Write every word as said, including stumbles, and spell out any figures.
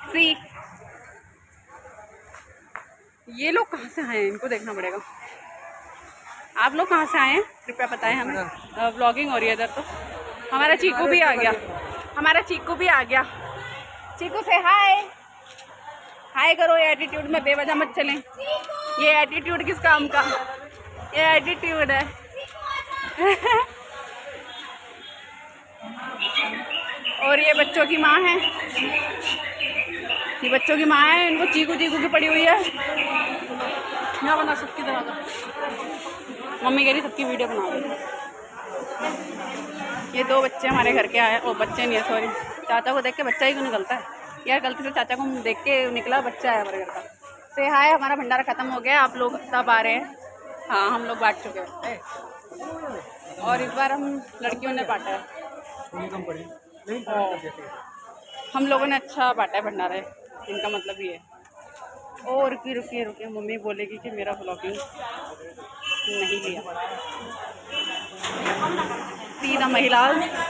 सी। ये लोग कहाँ से आए हैं, इनको देखना पड़ेगा। आप लोग कहाँ से आए हैं कृपया बताएं हमें। व्लॉगिंग हो रही है इधर। तो हमारा चीकू भी आ गया, हमारा चीकू भी आ गया। चीकू से हाय हाय करो। ये एटीट्यूड में बेवजह मत चलें। ये एटीट्यूड किस काम का, ये एटीट्यूड है। और ये बच्चों की माँ है, ये बच्चों की माँ है। इनको चीकू चीकू की पड़ी हुई है। यहाँ बना सबकी तरह, मम्मी कह रही सबकी वीडियो बना दो। ये दो बच्चे हमारे घर के आए, ओ बच्चे नहीं है सॉरी, चाचा को देख के बच्चा ही क्यों निकलता है यार। गलती से चाचा को देख के निकला बच्चा है हमारे घर का। से हाय, हमारा भंडारा खत्म हो गया, आप लोग तब आ रहे हैं। हाँ हम लोग बांट चुके हैं और इस बार हम लड़कियों ने बांटा है। हम लोगों ने अच्छा बांटा है भंडारा, इनका मतलब ये है। ओ रुकिए रुकिए रुकिए, मम्मी बोलेगी कि मेरा व्लॉगिंग नहीं लिया। सीधा महिला